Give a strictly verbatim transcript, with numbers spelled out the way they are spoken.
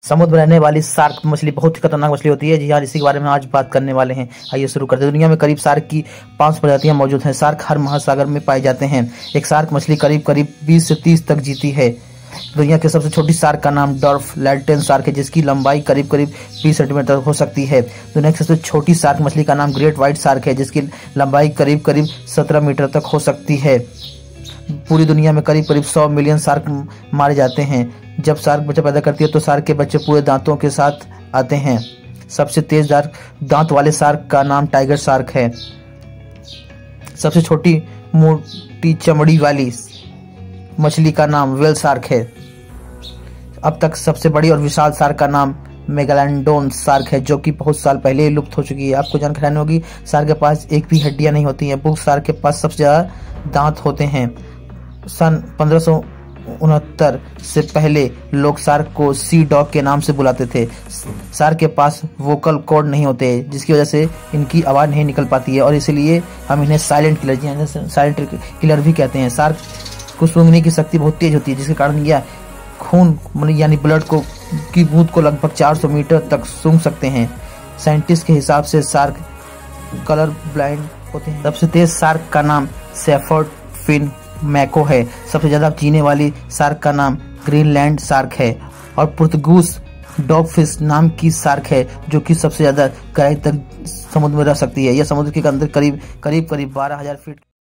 समुद्र में रहने वाली शार्क मछली बहुत ही खतरनाक मछली होती है। जी हाँ, इसी के बारे में आज बात करने वाले हैं। आइए शुरू करते हैं। दुनिया में करीब शार्क की पांच प्रजातियां मौजूद हैं। शार्क हर महासागर में पाए जाते हैं। एक शार्क मछली करीब करीब बीस से तीस तक जीती है। दुनिया की सबसे छोटी शार्क का नाम डॉल्फ लैटेन शार्क है, जिसकी लंबाई करीब करीब बीस सेंटीमीटर हो सकती है। दुनिया की सबसे छोटी शार्क मछली का नाम ग्रेट व्हाइट शार्क है, जिसकी लंबाई करीब करीब सत्रह मीटर तक हो सकती है। पूरी दुनिया में करीब करीब सौ मिलियन शार्क मारे जाते हैं। जब शार्क बच्चा पैदा करती है तो शार्क के बच्चे पूरे दांतों के साथ आते हैं। सबसे तेज दांत वाले शार्क का नाम टाइगर शार्क है। सबसे छोटी मोटी चमड़ी वाली मछली का नाम व्हेल शार्क है। अब तक सबसे बड़ी और विशाल शार्क का नाम मेगालोडोन शार्क है, जो कि बहुत साल पहले ही लुप्त हो चुकी है। आपको जानकारी होगी, शार्क के पास एक भी हड्डियां नहीं होती हैं। बुल शार्क के पास सबसे ज्यादा दांत होते हैं। सन पंद्रह सौ उनहत्तर से पहले लोग शार्क को सी डॉग के नाम से बुलाते थे। शार्क के पास वोकल कॉर्ड नहीं होते, जिसकी वजह से इनकी आवाज नहीं निकल पाती है, और इसलिए हम इन्हें साइलेंट किलर साइलेंट किलर भी कहते हैं। शार्क को सूंघने की शक्ति बहुत तेज होती है, जिसके कारण यह खून यानी ब्लड को की बूंद को लगभग चार सौ मीटर तक सूंघ सकते हैं। साइंटिस्ट के हिसाब से शार्क कलर ब्लाइंड होते हैं। सबसे तेज शार्क का नाम शेफर्ड फिन मैको है। सबसे ज्यादा जीने वाली शार्क का नाम ग्रीनलैंड शार्क है। और पुर्तगूस डॉगफिश नाम की शार्क है, जो कि सबसे ज्यादा गहराई तक समुद्र में रह सकती है। यह समुद्र के अंदर करीब करीब करीब बारह हजार फीट